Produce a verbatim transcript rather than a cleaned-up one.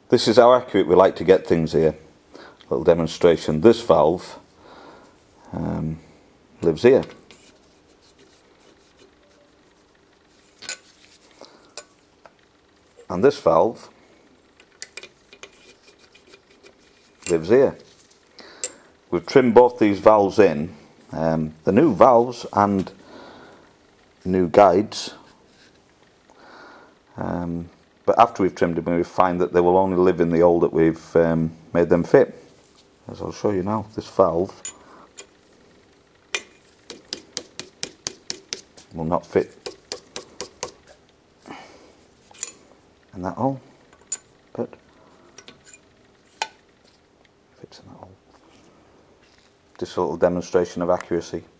This is how accurate we like to get things here. Little demonstration. This valve um, lives here. And this valve lives here. We've trimmed both these valves in. Um, the new valves and new guides, um, but after we've trimmed them we find that they will only live in the hole that we've um, made them fit. As I'll show you now, this valve will not fit in that hole, but fits in that hole. Just a little demonstration of accuracy.